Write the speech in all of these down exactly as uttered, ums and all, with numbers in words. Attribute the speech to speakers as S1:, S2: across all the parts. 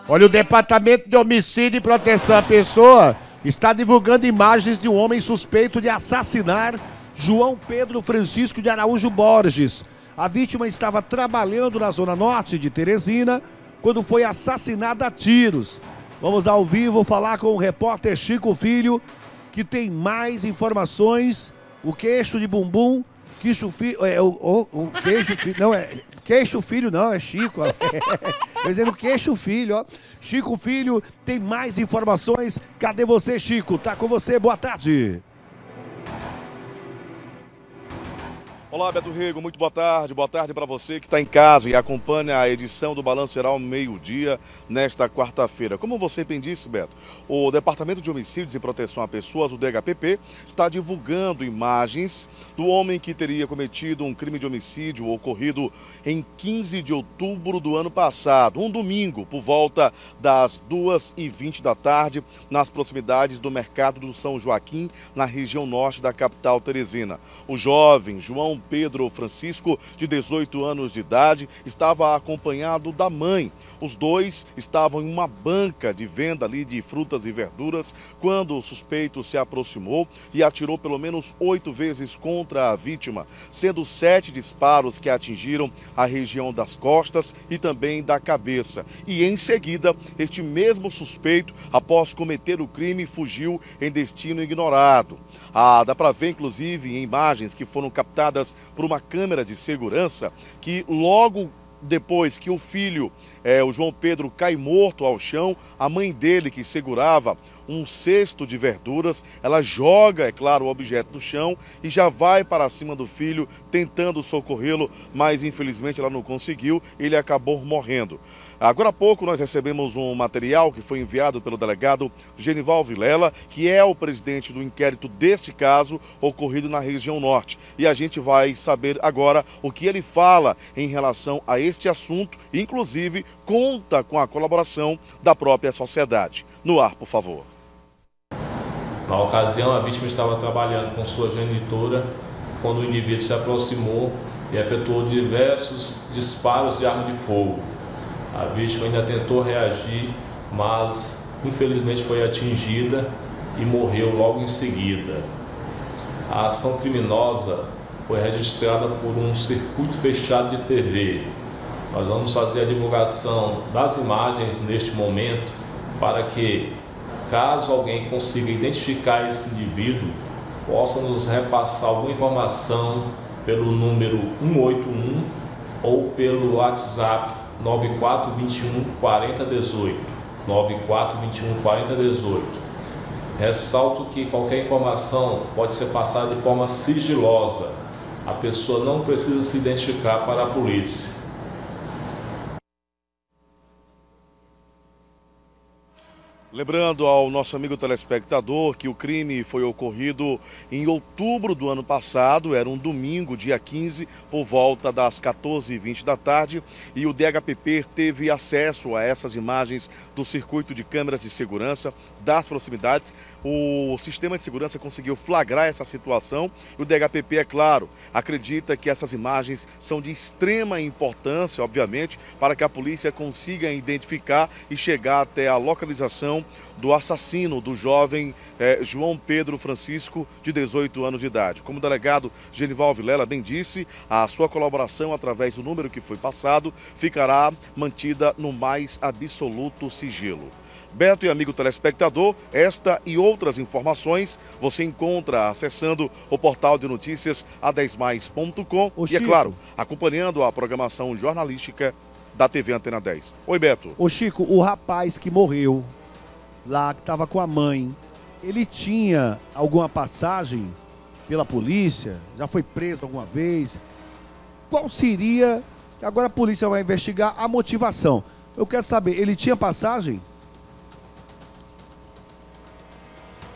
S1: Olha, o Departamento de Homicídio e Proteção à Pessoa está divulgando imagens de um homem suspeito de assassinar João Pedro Francisco de Araújo Borges. A vítima estava trabalhando na zona norte de Teresina quando foi assassinada a tiros. Vamos ao vivo falar com o repórter Chico Filho, que tem mais informações. O queixo de bumbum, queixo filho, é, o, o, o queixo filho, não é, queixo filho não, é Chico, ó. Dizendo queixo filho, ó. Chico Filho tem mais informações. Cadê você, Chico? Tá com você, boa tarde.
S2: Olá, Beto Rego, muito boa tarde. Boa tarde para você que está em casa e acompanha a edição do Balanço Geral meio-dia nesta quarta-feira. Como você bem disse, Beto, o Departamento de Homicídios e Proteção a Pessoas, o D H P P, está divulgando imagens do homem que teria cometido um crime de homicídio ocorrido em quinze de outubro do ano passado, um domingo, por volta das duas e vinte da tarde, nas proximidades do Mercado do São Joaquim, na região norte da capital teresina. O jovem João Pedro Francisco, de dezoito anos de idade, estava acompanhado da mãe. Os dois estavam em uma banca de venda ali de frutas e verduras quando o suspeito se aproximou e atirou pelo menos oito vezes contra a vítima, sendo sete disparos que atingiram a região das costas e também da cabeça. E em seguida, este mesmo suspeito, após cometer o crime, fugiu em destino ignorado. Ah, dá para ver, inclusive, em imagens que foram captadas por uma câmera de segurança, que logo depois que o filho, é, o João Pedro, cai morto ao chão, a mãe dele, que segurava um cesto de verduras, ela joga, é claro, o objeto no chão e já vai para cima do filho, tentando socorrê-lo, mas infelizmente ela não conseguiu, ele acabou morrendo. Agora há pouco nós recebemos um material que foi enviado pelo delegado Genival Vilela, que é o presidente do inquérito deste caso ocorrido na região norte. E a gente vai saber agora o que ele fala em relação a este assunto, inclusive conta com a colaboração da própria sociedade. No ar, por favor.
S3: Na ocasião, a vítima estava trabalhando com sua genitora quando o indivíduo se aproximou e efetuou diversos disparos de arma de fogo. A vítima ainda tentou reagir, mas infelizmente foi atingida e morreu logo em seguida. A ação criminosa foi registrada por um circuito fechado de T V. Nós vamos fazer a divulgação das imagens neste momento para que, caso alguém consiga identificar esse indivíduo, possa nos repassar alguma informação pelo número um oito um ou pelo WhatsApp nove quatro dois um, quatro zero um oito, nove quatro dois um, quatro zero um oito. Ressalto que qualquer informação pode ser passada de forma sigilosa. A pessoa não precisa se identificar para a polícia.
S2: Lembrando ao nosso amigo telespectador que o crime foi ocorrido em outubro do ano passado, era um domingo, dia quinze, por volta das quatorze e vinte da tarde, e o D H P P teve acesso a essas imagens do circuito de câmeras de segurança das proximidades. O sistema de segurança conseguiu flagrar essa situação e o D H P P, é claro, acredita que essas imagens são de extrema importância, obviamente, para que a polícia consiga identificar e chegar até a localização do assassino do jovem eh, João Pedro Francisco, de dezoito anos de idade. Como o delegado Genival Vilela bem disse, a sua colaboração através do número que foi passado ficará mantida no mais absoluto sigilo. Beto e amigo telespectador, esta e outras informações você encontra acessando o portal de notícias a dez mais ponto com e, é claro, acompanhando a programação jornalística da T V Antena dez. Oi, Beto.
S1: Ô Chico, o rapaz que morreu lá, que estava com a mãe, ele tinha alguma passagem pela polícia? Já foi preso alguma vez? Qual seria, agora a polícia vai investigar a motivação. Eu quero saber, ele tinha passagem?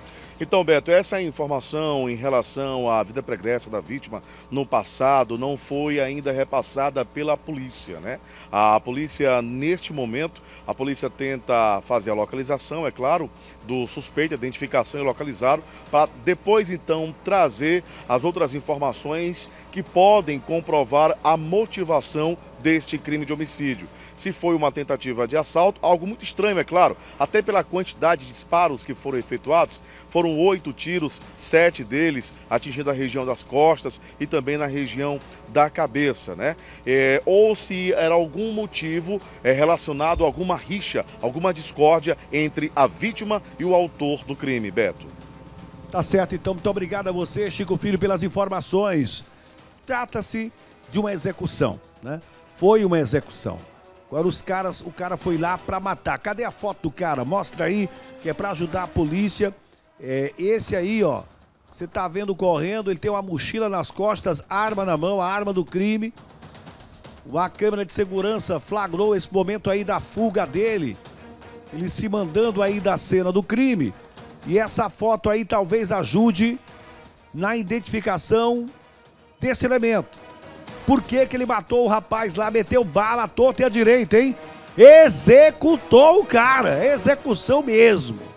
S2: Então, Beto, essa informação em relação à vida pregressa da vítima no passado não foi ainda repassada pela polícia, né? A polícia, neste momento, a polícia tenta fazer a localização, é claro, do suspeito, identificação e localizá-lo, para depois, então, trazer as outras informações que podem comprovar a motivação deste crime de homicídio. Se foi uma tentativa de assalto, algo muito estranho, é claro, até pela quantidade de disparos que foram efetuados, foram oito tiros, sete deles atingindo a região das costas e também na região da cabeça, né? É, ou se era algum motivo é, relacionado a alguma rixa, alguma discórdia entre a vítima e o autor do crime, Beto.
S1: Tá certo, então, muito obrigado a você, Chico Filho, pelas informações. Trata-se de uma execução, né? Foi uma execução. Agora os caras, o cara foi lá para matar. Cadê a foto do cara? Mostra aí, que é para ajudar a polícia. É, esse aí, ó, você tá vendo correndo, ele tem uma mochila nas costas, arma na mão, a arma do crime. Uma câmera de segurança flagrou esse momento aí da fuga dele. Ele se mandando aí da cena do crime. E essa foto aí talvez ajude na identificação desse elemento. Por que que ele matou o rapaz lá, meteu bala à torta e à direita, hein? Executou o cara, execução mesmo.